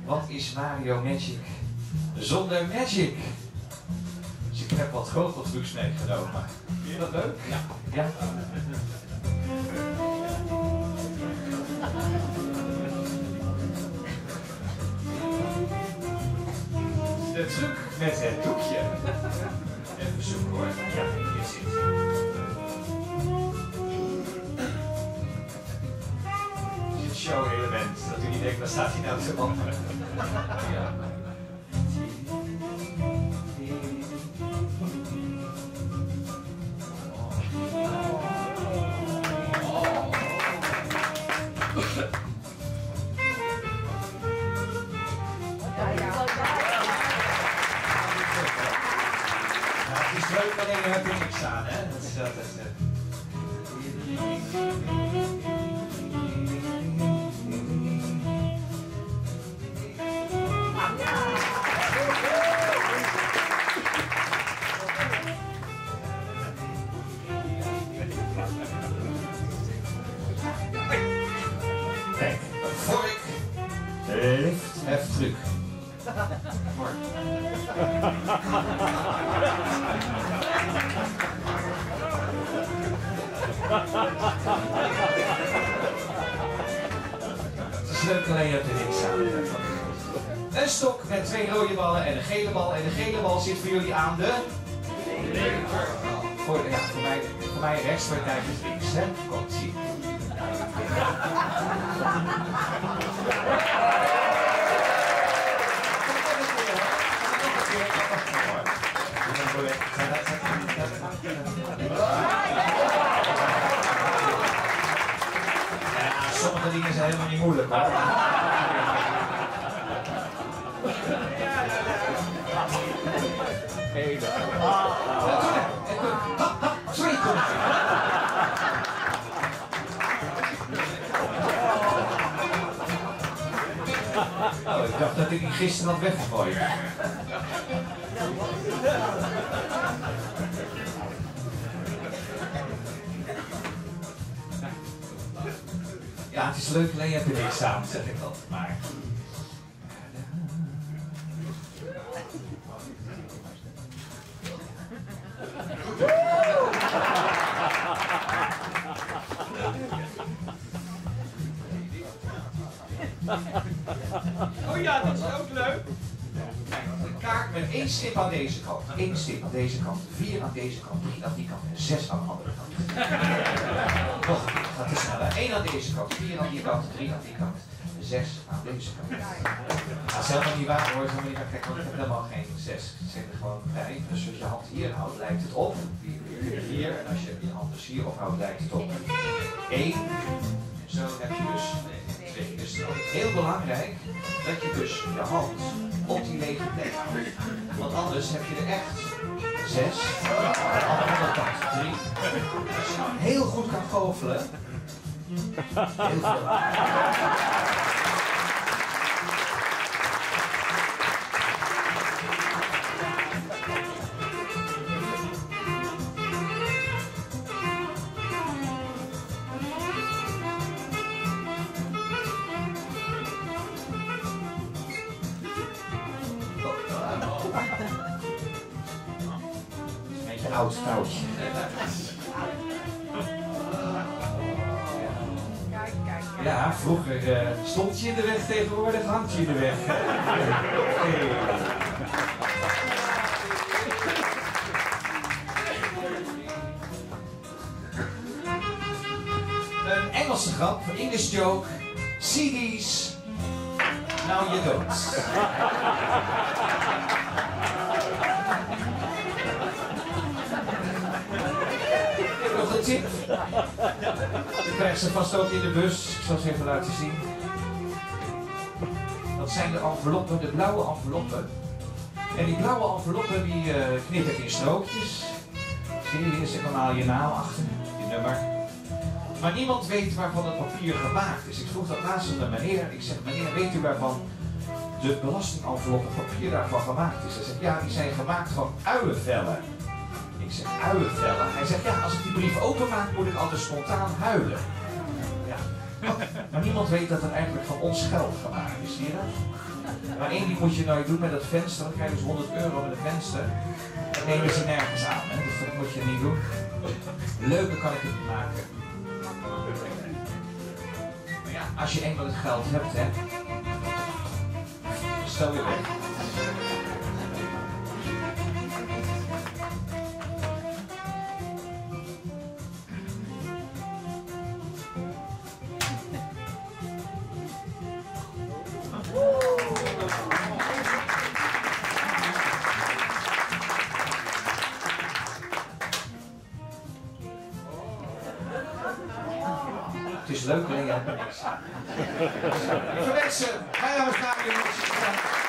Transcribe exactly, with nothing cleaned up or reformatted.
wat is Mario Magic zonder Magic? Dus ik heb wat goocheltrucs meegenomen. Vind je dat leuk? Ja. Ja? De truc met het doekje. Even zoeken hoor. Ja, hier zit het. Dit show-element, dat u niet denkt, waar staat hij nou te wandelen? Ja. Leuk, alleen heb je niks aan, hè? Dat is altijd. Kijk, een vork, lift, heftruc. Vork. Het is leuk, alleen je hebt er niks aan. Een stok met twee rode ballen en een gele bal. En de gele bal zit voor jullie aan de linker. Voor, ja, voor, mij, voor mij rechts, voor het is links. Hè? Komt, zie. Ja, sommige dingen zijn helemaal niet moeilijk, hoor. Sorry, kom. Oh, ik dacht dat ik die gisteren had weggegooid. Ja, het is leuk, alleen je hebt er niks aan, zeg ik altijd maar. Oh ja, dat is ook leuk. Een kaart met één stip aan deze kant, één stip aan deze kant, vier aan deze kant, drie aan die kant en zes aan de andere kant. Nog een keer, gaat te snel. Eén aan deze kant, vier aan die kant, drie aan die kant, zes aan deze kant. Dat is helemaal niet waar hoor, helemaal niet waar. Kijk, want ik heb helemaal geen zes. Ik zeg er gewoon vijf. Dus als je hand hier houdt, lijkt het op. Hier, en als je je hand dus hier ophoudt, lijkt het op. één. En zo heb je dus twee. Dus het is heel belangrijk dat je dus je hand op die lege plek houdt. Want anders heb je er echt zes. Aan de andere kant drie. Als je nou heel goed kan goochelen. Heel veel. Een beetje een oud touwtje. Ja, vroeger uh, stond je in de weg, tegenwoordig hangt je in de weg. Hey. Een Engelse grap, English joke, C D's, now you don't. Nog een tip. Je krijgt ze vast ook in de bus. Ik zal ze even laten zien. Dat zijn de enveloppen, de blauwe enveloppen. En die blauwe enveloppen die uh, knip ik in strookjes. Zie je, hier zit normaal je naam achter, je nummer. Maar niemand weet waarvan het papier gemaakt is. Ik vroeg dat laatst aan de meneer. Ik zeg, meneer, weet u waarvan de belastingenvelop het papier daarvan gemaakt is? Hij zegt, ja, die zijn gemaakt van uilenvellen. Ik zeg, uilenvellen? Hij zegt, ja, als ik die brief openmaak, moet ik altijd spontaan huilen. Ja. Maar niemand weet dat het eigenlijk van ons geld gemaakt is, zie je dat? Maar één ding moet je nou doen met dat venster, dan krijg je dus honderd euro met een venster. Dat nemen ze nergens aan, hè? Dus dat moet je niet doen. Leuker kan ik het niet maken. Maar ja, als je eenmaal het geld hebt, hè, stel je weg. Het is leuk, alleen jij hebt niks. Ik verwens, mijn naam is Mario.